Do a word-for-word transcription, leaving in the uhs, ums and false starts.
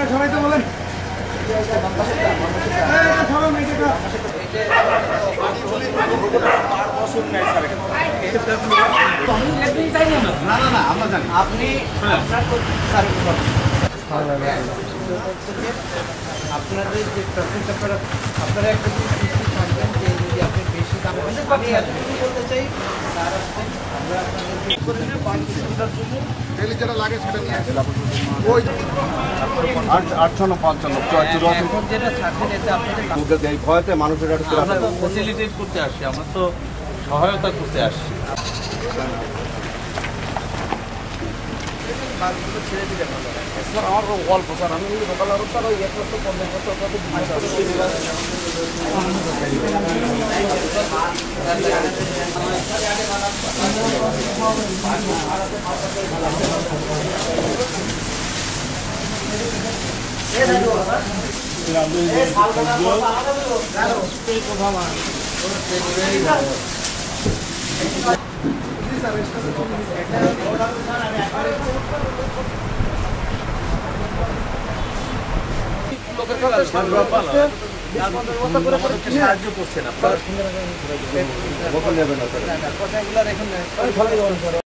সবাই তো বলেন না না না আমরা জানি আপনি আপনাদের যে আপনারা আপনারা একটা থাকবেন যে যদি আপনি বেশি দাম আমি এতটুকু বলতে চাই স্যার আসছেন আমরা আপনাদের করে নিয়ে বাকি সুবিধার জন্য ডেলি যেটা লাগে সেটা নিয়ে আসি ওই আটশো পঞ্চান্ন এখন যেটা থাকবেন এতে আপনাদের এই ভয়তে মানুষের একটা ফ্যাসিলিটেট করতে আসি আমরা তো সহায়তা করতে আসি কাজগুলো ছেড়ে দিলে ভালো স্যার আমার অল্প স্যার আমি সকাল আরো স্যার ওই এক লক্ষ পঞ্চাশ বছর কত সাহায্য করছেন আপনার